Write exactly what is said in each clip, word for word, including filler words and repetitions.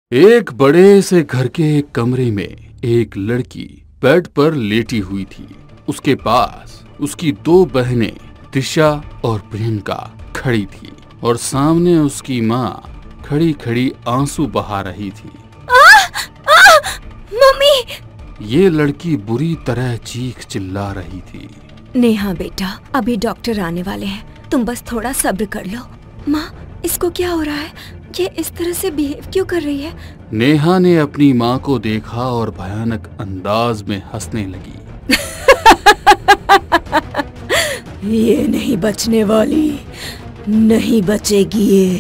एक बड़े से घर के एक कमरे में एक लड़की बेड पर लेटी हुई थी। उसके पास उसकी दो बहनें दिशा और प्रियंका खड़ी थी और सामने उसकी माँ खड़ी खड़ी आंसू बहा रही थी। आ, आ, मम्मी! ये लड़की बुरी तरह चीख चिल्ला रही थी। नेहा बेटा, अभी डॉक्टर आने वाले हैं, तुम बस थोड़ा सब्र कर लो। माँ, इसको क्या हो रहा है? ये इस तरह से बिहेव क्यों कर रही है? नेहा ने अपनी माँ को देखा और भयानक अंदाज में हंसने लगी। ये नहीं बचने वाली, नहीं बचेगी ये।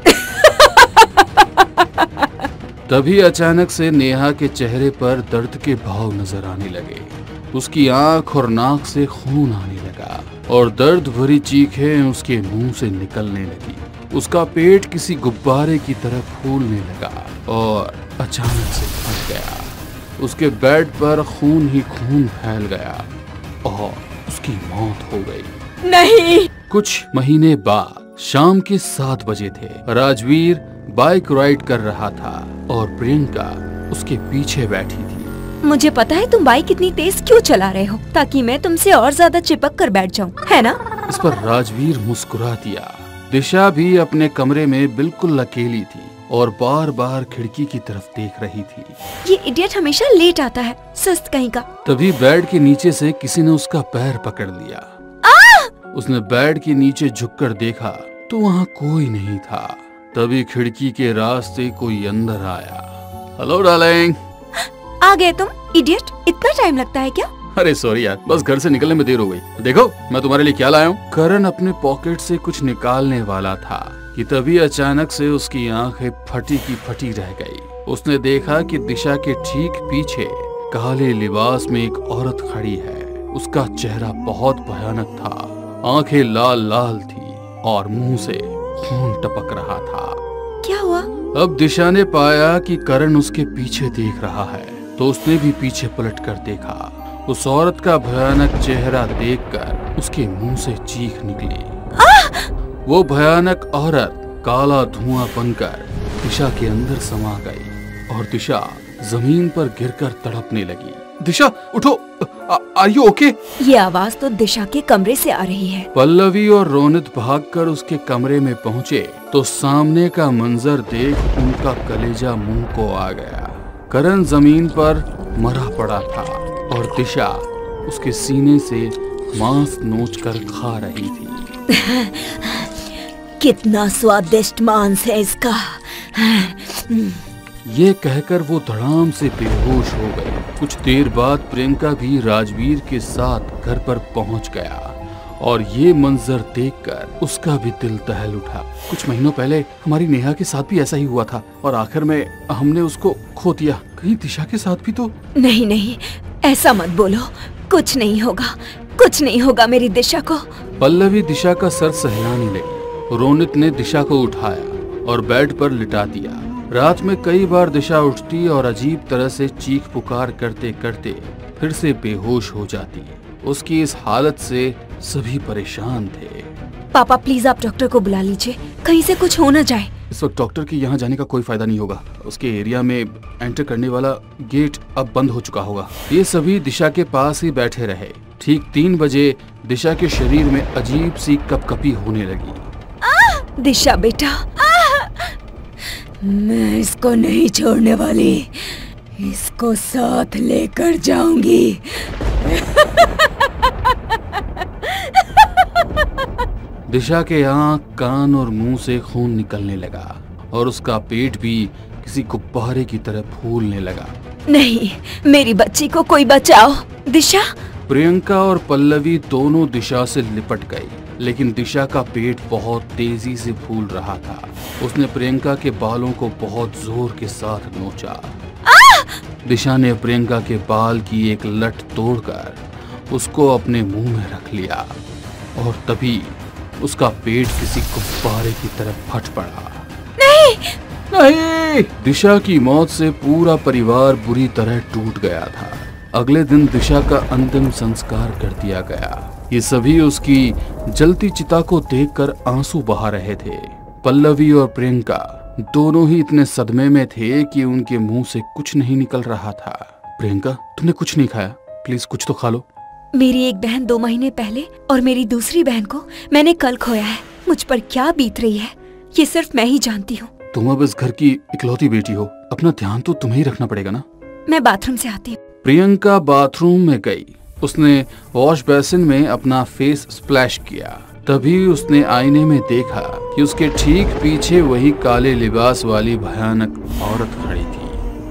तभी अचानक से नेहा के चेहरे पर दर्द के भाव नजर आने लगे। उसकी आंख और नाक से खून आने लगा और दर्द भरी चीखें उसके मुंह से निकलने लगी। उसका पेट किसी गुब्बारे की तरह फूलने लगा और अचानक से फट गया। उसके बेड पर खून ही खून फैल गया और उसकी मौत हो गई। नहीं! कुछ महीने बाद शाम के सात बजे थे। राजवीर बाइक राइड कर रहा था और प्रियंका उसके पीछे बैठी थी। मुझे पता है तुम बाइक इतनी तेज क्यों चला रहे हो, ताकि मैं तुमसे और ज्यादा चिपक कर बैठ जाऊं, है ना? इस पर राजवीर मुस्कुरा दिया। दिशा भी अपने कमरे में बिल्कुल अकेली थी और बार बार खिड़की की तरफ देख रही थी। ये इडियट हमेशा लेट आता है, सुस्त कहीं का। तभी बेड के नीचे से किसी ने उसका पैर पकड़ लिया। उसने बेड के नीचे झुककर देखा तो वहाँ कोई नहीं था। तभी खिड़की के रास्ते कोई अंदर आया। Hello darling. आ गए तुम? इडियट, इतना टाइम लगता है क्या? अरे सॉरी यार, बस घर से निकलने में देर हो गई। देखो मैं तुम्हारे लिए क्या लाया हूँ। करण अपने पॉकेट से कुछ निकालने वाला था कि तभी अचानक से उसकी आंखें फटी की फटी रह गई। उसने देखा कि दिशा के ठीक पीछे काले लिबास में एक औरत खड़ी है। उसका चेहरा बहुत भयानक था, आंखें लाल लाल थी और मुंह से खून टपक रहा था। क्या हुआ? अब दिशा ने पाया कि करण उसके पीछे देख रहा है तो उसने भी पीछे पलटकर देखा। उस औरत का भयानक चेहरा देखकर उसके मुंह से चीख निकली। वो भयानक औरत काला धुआं बनकर दिशा के अंदर समा गई और दिशा जमीन पर गिरकर तड़पने लगी। दिशा उठो, आर यू ओके? ये आवाज तो दिशा के कमरे से आ रही है। पल्लवी और रोनित भागकर उसके कमरे में पहुँचे तो सामने का मंजर देख उनका कलेजा मुंह को आ गया। करण जमीन पर मरा पड़ा था और दिशा उसके सीने से मांस नोचकर खा रही थी। कितना स्वादिष्ट मांस है इसका। ये कहकर वो धड़ाम से बेहोश हो गए। कुछ देर बाद प्रियंका भी राजवीर के साथ घर पर पहुंच गया और ये मंजर देखकर उसका भी दिल दहल उठा। कुछ महीनों पहले हमारी नेहा के साथ भी ऐसा ही हुआ था और आखिर में हमने उसको खो दिया। कहीं दिशा के साथ भी तो? नहीं नहीं, ऐसा मत बोलो। कुछ नहीं होगा, कुछ नहीं होगा मेरी दिशा को। पल्लवी दिशा का सर सहलाने लगी। रोनित ने दिशा को उठाया और बेड पर लिटा दिया। रात में कई बार दिशा उठती और अजीब तरह से चीख पुकार करते करते फिर से बेहोश हो जाती। उसकी इस हालत से सभी परेशान थे। पापा प्लीज आप डॉक्टर को बुला लीजिए, कहीं से कुछ हो न जाए। इस वक्त डॉक्टर के यहाँ जाने का कोई फायदा नहीं होगा। उसके एरिया में एंटर करने वाला गेट अब बंद हो चुका होगा। ये सभी दिशा के पास ही बैठे रहे। ठीक तीन बजे दिशा के शरीर में अजीब सी कपकपी होने लगी। आ, दिशा बेटा, आ, मैं इसको नहीं छोड़ने वाली, इसको साथ लेकर जाऊंगी। दिशा के आँख, कान और मुंह से खून निकलने लगा और उसका पेट भी किसी गुब्बारे की तरह फूलने लगा। नहीं, मेरी बच्ची को कोई बचाओ। दिशा! प्रियंका और पल्लवी दोनों दिशा से लिपट गई, लेकिन दिशा का पेट बहुत तेजी से फूल रहा था। उसने प्रियंका के बालों को बहुत जोर के साथ नोचा। दिशा ने प्रियंका के बाल की एक लट तोड़कर उसको अपने मुंह में रख लिया और तभी उसका पेट किसी गुब्बारे की तरफ फट पड़ा। नहीं! नहीं! दिशा की मौत से पूरा परिवार बुरी तरह टूट गया था। अगले दिन दिशा का अंतिम संस्कार कर दिया गया। ये सभी उसकी जलती चिता को देखकर आंसू बहा रहे थे। पल्लवी और प्रियंका दोनों ही इतने सदमे में थे कि उनके मुंह से कुछ नहीं निकल रहा था। प्रियंका, तुमने कुछ नहीं खाया? प्लीज कुछ तो खा लो। मेरी एक बहन दो महीने पहले और मेरी दूसरी बहन को मैंने कल खोया है। मुझ पर क्या बीत रही है ये सिर्फ मैं ही जानती हूँ। तुम अब इस घर की इकलौती बेटी हो, अपना ध्यान तो तुम्हें ही रखना पड़ेगा ना। मैं बाथरूम से आती हूँ। प्रियंका बाथरूम में गई। उसने वॉश बेसिन में अपना फेस स्प्लैश किया। तभी उसने आईने में देखा कि उसके ठीक पीछे वही काले लिबास वाली भयानक औरत खड़ी थी।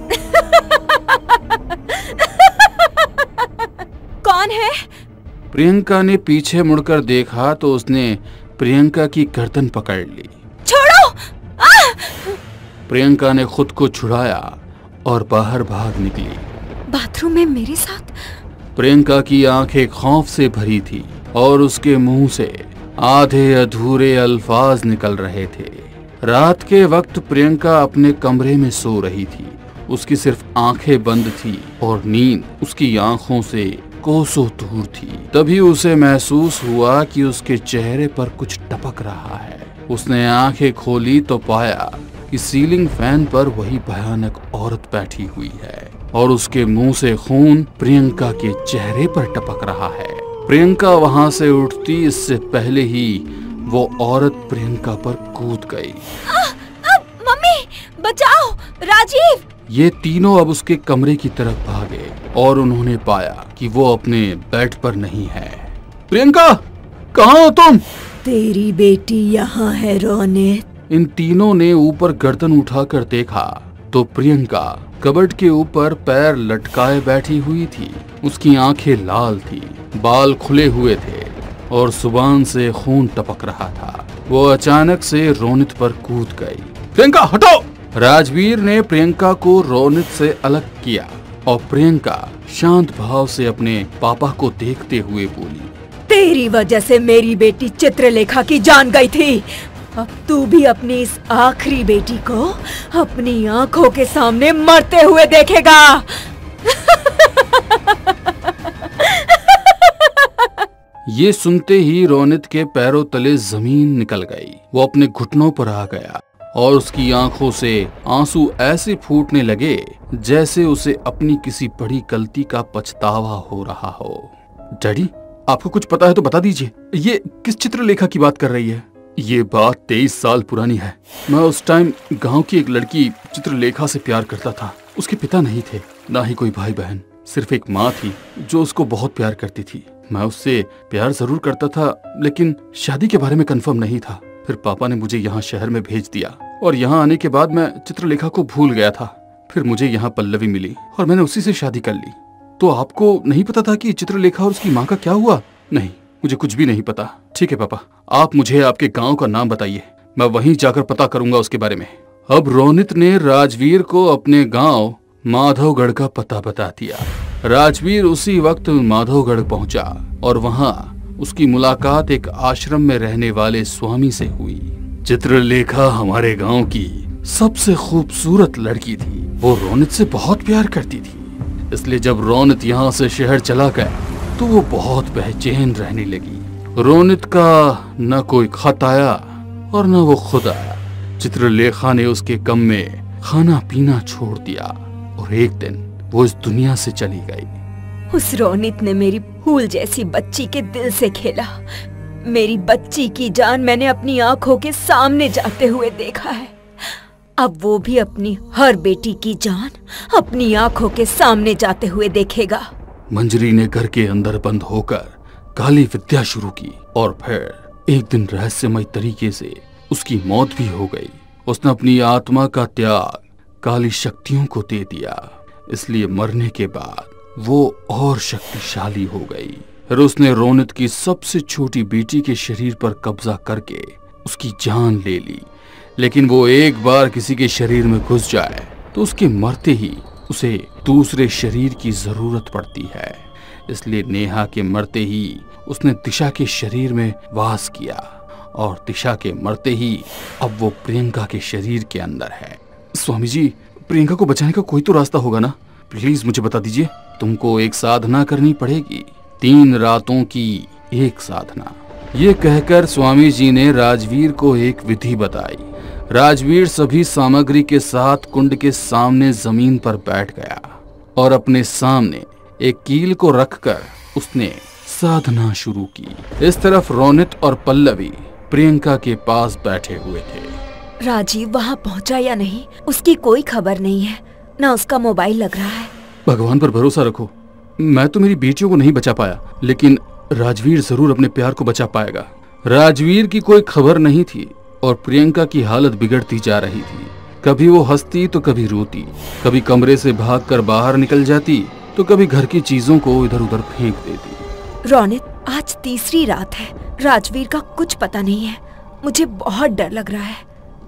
कौन है? प्रियंका ने पीछे मुड़कर देखा तो उसने प्रियंका की गर्दन पकड़ ली। छोड़ो! प्रियंका ने खुद को छुड़ाया और बाहर भाग निकली। बाथरूम में मेरे साथ? प्रियंका की आंखें खौफ से भरी थी और उसके मुंह से आधे अधूरे अल्फाज निकल रहे थे। रात के वक्त प्रियंका अपने कमरे में सो रही थी। उसकी सिर्फ आंखें बंद थी और नींद उसकी आंखों से कोसों दूर थी। तभी उसे महसूस हुआ कि उसके चेहरे पर कुछ टपक रहा है। उसने आंखें खोली तो पाया कि सीलिंग फैन पर वही भयानक औरत बैठी हुई है और उसके मुंह से खून प्रियंका के चेहरे पर टपक रहा है। प्रियंका वहां से उठती इससे पहले ही वो औरत प्रियंका पर कूद गई। आ, आ, मम्मी बचाओ! राजीव! ये तीनों अब उसके कमरे की तरफ भागे और उन्होंने पाया कि वो अपने बेड पर नहीं है। प्रियंका, कहाँ हो तुम? तेरी बेटी यहाँ है रोनित। इन तीनों ने ऊपर गर्दन उठाकर देखा तो प्रियंका कबर्ड के ऊपर पैर लटकाए बैठी हुई थी। उसकी आंखें लाल थी, बाल खुले हुए थे और जुबान से खून टपक रहा था। वो अचानक से रोनित पर कूद गई। प्रियंका हटो! राजवीर ने प्रियंका को रोनित से अलग किया और प्रियंका शांत भाव से अपने पापा को देखते हुए बोली, तेरी वजह से मेरी बेटी चित्रलेखा की जान गई थी। अब तू भी अपनी इस आखिरी बेटी को अपनी आंखों के सामने मरते हुए देखेगा। ये सुनते ही रोनित के पैरों तले जमीन निकल गई। वो अपने घुटनों पर आ गया और उसकी आंखों से आंसू ऐसे फूटने लगे जैसे उसे अपनी किसी बड़ी गलती का पछतावा हो रहा हो। डैडी, आपको कुछ पता है तो बता दीजिए, ये किस चित्रलेखा की बात कर रही है? ये बात तेईस साल पुरानी है। मैं उस टाइम गांव की एक लड़की चित्रलेखा से प्यार करता था। उसके पिता नहीं थे, ना ही कोई भाई बहन, सिर्फ एक माँ थी जो उसको बहुत प्यार करती थी। मैं उससे प्यार जरूर करता था लेकिन शादी के बारे में कंफर्म नहीं था। फिर पापा ने मुझे यहाँ शहर में भेज दिया और यहाँ आने के बाद मैं चित्रलेखा को भूल गया था। फिर मुझे यहाँ पल्लवी मिली और मैंने उसी से शादी कर ली। तो आपको नहीं पता था कि चित्रलेखा और उसकी माँ का क्या हुआ? नहीं, मुझे कुछ भी नहीं पता। ठीक है पापा, आप मुझे आपके गांव का नाम बताइए, मैं वहीं जाकर पता करूंगा उसके बारे में। अब रोनित ने राजवीर को अपने गांव माधवगढ़ का पता बता दिया। राजवीर उसी वक्त माधवगढ़ पहुंचा और वहां उसकी मुलाकात एक आश्रम में रहने वाले स्वामी से हुई। चित्रलेखा हमारे गांव की सबसे खूबसूरत लड़की थी। वो रोनित से बहुत प्यार करती थी, इसलिए जब रोनित यहाँ से शहर चला गया तो वो बहुत बेचैन रहने लगी। रोनित का न कोई खत आया और न वो खुद आया। चित्रलेखा ने उसके कम में खाना पीना छोड़ दिया और एक दिन वो इस दुनिया से चली गई। उस रोनित ने मेरी फूल जैसी बच्ची के दिल से खेला। मेरी बच्ची की जान मैंने अपनी आंखों के सामने जाते हुए देखा है। अब वो भी अपनी हर बेटी की जान अपनी आंखों के सामने जाते हुए देखेगा। मंजरी ने घर के अंदर बंद होकर काली विद्या शुरू की और फिर एक दिन रहस्यमय तरीके से उसकी मौत भी हो गई। उसने अपनी आत्मा का त्याग काली शक्तियों को दे दिया, इसलिए मरने के बाद वो और शक्तिशाली हो गई। फिर उसने रोनित की सबसे छोटी बेटी के शरीर पर कब्जा करके उसकी जान ले ली। लेकिन वो एक बार किसी के शरीर में घुस जाए तो उसके मरते ही उसे दूसरे शरीर की जरूरत पड़ती है। इसलिए नेहा के मरते ही उसने दिशा के शरीर में वास किया और दिशा के मरते ही अब वो प्रियंका के शरीर के अंदर है। स्वामी जी, प्रियंका को बचाने का कोई तो रास्ता होगा ना? प्लीज मुझे बता दीजिए। तुमको एक साधना करनी पड़ेगी, तीन रातों की एक साधना। ये कहकर स्वामी जी ने राजवीर को एक विधि बताई। राजवीर सभी सामग्री के साथ कुंड के सामने जमीन पर बैठ गया और अपने सामने एक कील को रखकर उसने साधना शुरू की। इस तरफ रोनित और पल्लवी प्रियंका के पास बैठे हुए थे। राजीव वहाँ पहुँचा या नहीं, उसकी कोई खबर नहीं है, ना उसका मोबाइल लग रहा है। भगवान पर भरोसा रखो। मैं तो मेरी बेटियों को नहीं बचा पाया, लेकिन राजवीर जरूर अपने प्यार को बचा पाएगा। राजवीर की कोई खबर नहीं थी और प्रियंका की हालत बिगड़ती जा रही थी। कभी वो हंसती तो कभी रोती, कभी कमरे से भागकर बाहर निकल जाती तो कभी घर की चीजों को इधर उधर फेंक देती। रोनित, आज तीसरी रात है, राजवीर का कुछ पता नहीं है। मुझे बहुत डर लग रहा है।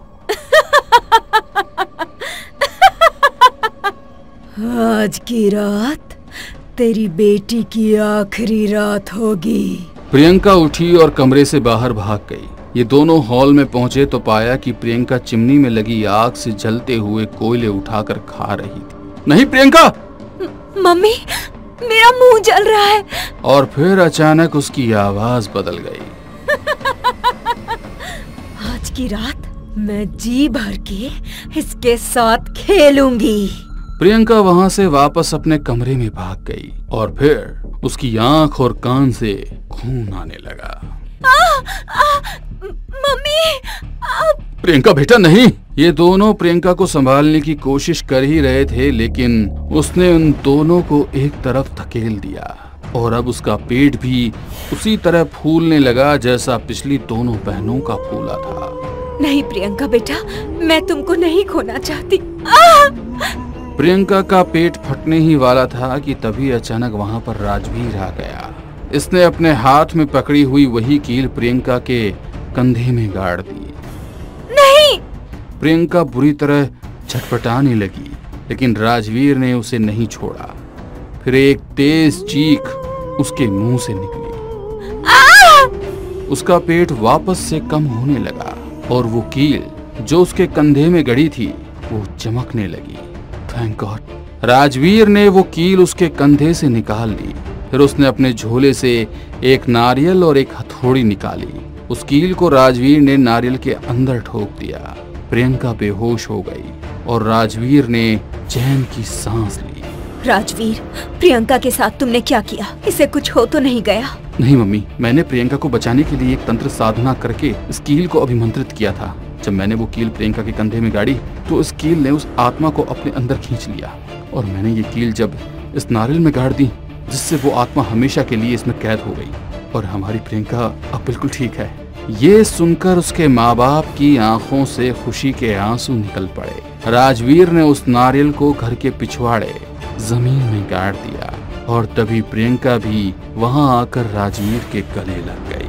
आज की रात तेरी बेटी की आखिरी रात होगी। प्रियंका उठी और कमरे से बाहर भाग गई। ये दोनों हॉल में पहुंचे तो पाया कि प्रियंका चिमनी में लगी आग से जलते हुए कोयले उठाकर खा रही थी। नहीं प्रियंका! मम्मी, मेरा मुंह जल रहा है। और फिर अचानक उसकी आवाज बदल गई। आज की रात मैं जी भर के इसके साथ खेलूंगी। प्रियंका वहां से वापस अपने कमरे में भाग गई और फिर उसकी आंख और कान से खून आने लगा। आ, आ, मम्मी! आ... प्रियंका बेटा नहीं! ये दोनों प्रियंका को संभालने की कोशिश कर ही रहे थे, लेकिन उसने उन दोनों को एक तरफ धकेल दिया और अब उसका पेट भी उसी तरह फूलने लगा जैसा पिछली दोनों बहनों का फूला था। नहीं प्रियंका बेटा, मैं तुमको नहीं खोना चाहती। आ! प्रियंका का पेट फटने ही वाला था कि तभी अचानक वहां पर राजवीर आ गया। इसने अपने हाथ में पकड़ी हुई वही कील प्रियंका के कंधे में गाड़ दी। नहीं! प्रियंका बुरी तरह छटपटाने लगी, लेकिन राजवीर ने उसे नहीं छोड़ा। फिर एक तेज चीख उसके मुंह से निकली। आ! उसका पेट वापस से कम होने लगा और वो कील जो उसके कंधे में गड़ी थी वो चमकने लगी। Thank God! राजवीर ने वो कील उसके कंधे से निकाल ली। फिर उसने अपने झोले से एक नारियल और एक हथौड़ी निकाली। उस कील को राजवीर ने नारियल के अंदर ठोक दिया। प्रियंका बेहोश हो गई और राजवीर ने चैन की सांस ली। राजवीर, प्रियंका के साथ तुमने क्या किया? इसे कुछ हो तो नहीं गया? नहीं मम्मी, मैंने प्रियंका को बचाने के लिए एक तंत्र साधना करके इस कील को अभिमंत्रित किया था। जब मैंने वो कील प्रियंका के कंधे में गाड़ी तो इस कील ने उस आत्मा को अपने अंदर खींच लिया और मैंने ये कील जब इस नारियल में गाड़ दी, जिससे वो आत्मा हमेशा के लिए इसमें कैद हो गई और हमारी प्रियंका अब बिल्कुल ठीक है। ये सुनकर उसके माँ बाप की आंखों से खुशी के आंसू निकल पड़े। राजवीर ने उस नारियल को घर के पिछवाड़े जमीन में गाड़ दिया और तभी प्रियंका भी वहां आकर राजवीर के गले लग गई।